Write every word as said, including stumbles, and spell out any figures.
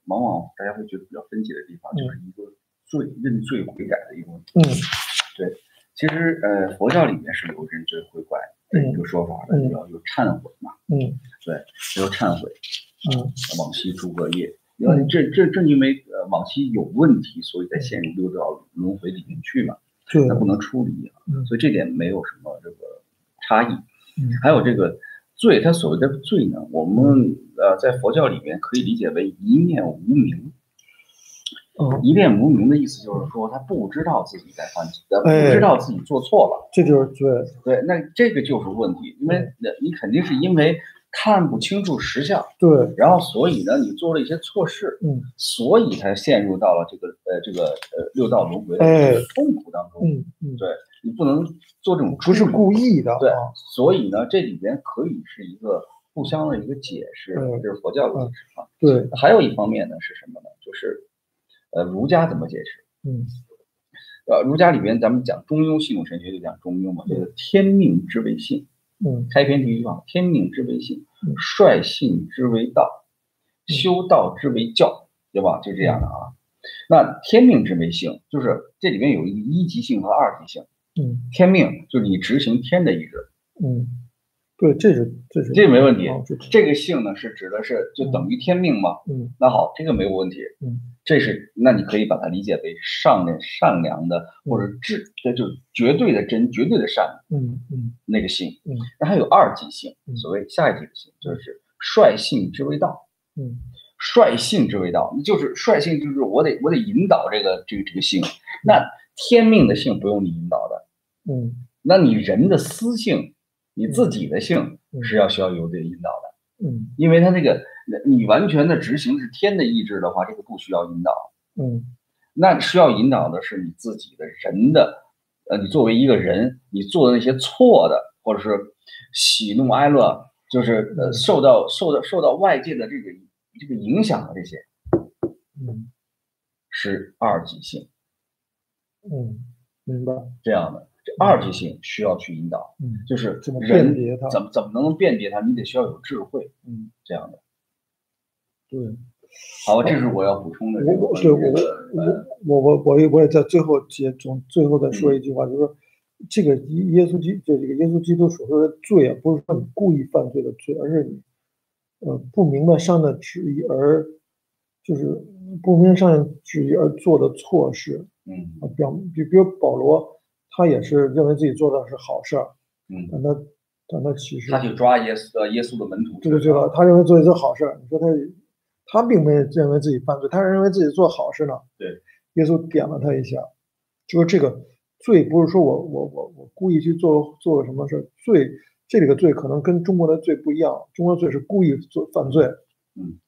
往往大家会觉得比较分解的地方， 嗯、 就是一个罪认罪悔改的一个问题。 嗯， 对，其实呃，佛教里面是有认罪悔改的一个说法的， 嗯、 要有忏悔嘛。 嗯， 对，要忏悔。 嗯， 往昔诸恶业，因为这这正因为呃往昔有问题，所以才陷入六道轮回里面去嘛。 对， 那不能处理啊， 嗯、 所以这点没有什么这个差异。 嗯， 还有这个罪，它所谓的罪呢，我们呃在佛教里面可以理解为一念无明。 哦， 一念无明的意思就是说，他不知道自己在犯罪，不知道自己做错了， 哎、这就是罪。 对，那这个就是问题，因为你肯定是因为看不清楚实相， 对， 然后所以呢，你做了一些错事， 嗯， 所以才陷入到了这个呃这个呃六道轮回的这个痛苦当中。 嗯嗯， 对，你不能做这种不是故意的。 对，所以呢，这里边可以是一个互相的一个解释， 嗯、 这是佛教的解释啊。 对， 还有一方面呢是什么呢？就是呃儒家怎么解释？ 嗯。 呃，儒家里边咱们讲中庸系统神学就讲中庸嘛，这个天命之为性， 嗯， 开篇第一句话，天命之为性，率性之为道，修道之为教，对吧？就这样的啊。那天命之为性，就是这里面有一个一级性和二级性。 嗯， 天命就是你执行天的意志。 嗯，对，这是这是这没问题。 哦、 这个性呢是指的是就等于天命吗？ 嗯， 那好，这个没有问题。 嗯。 这是，那你可以把它理解为上的善良的，或者智，这就是绝对的真、绝对的善， 嗯嗯， 那个性。 嗯， 那还有二级性， 嗯、 所谓下一级的性，就是率性之为道。 嗯， 率性之为道，就是率性，就是我得我得引导这个这个这个性。那天命的性不用你引导的， 嗯， 那你人的私性，你自己的性是要需要有这个引导的。 嗯， 因为他这个你完全的执行是天的意志的话，这个不需要引导。 嗯， 那需要引导的是你自己的人的，呃，你作为一个人，你做的那些错的，或者是喜怒哀乐，就是呃受到受到受到外界的这个这个影响的这些， 嗯， 是二级性。 嗯，明白。 这样的。二级性需要去引导， 嗯， 就是怎么人辨别它， 怎么怎么能辨别它？你得需要有智慧， 嗯， 这样的。 对， 好，这是我要补充的。 我我对我我我我我也我也在最后结总最后再说一句话， 嗯、 就是说这个耶稣基就这个耶稣基督所说的罪啊，不是说你故意犯罪的罪，而是你呃不明白上帝旨意而就是不明白上帝旨意而做的错事。 嗯， 啊，表比比如保罗。他也是认为自己做的是好事儿， 嗯， 但他但他其实他去抓耶稣的耶稣的门徒， 对对对了，他认为做一件好事儿。你说他他并没有认为自己犯罪，他是认为自己做好事呢。 对， 耶稣点了他一下，就说这个罪不是说我我我我故意去做做什么事，罪这里的罪可能跟中国的罪不一样，中国的罪是故意做犯罪， 嗯，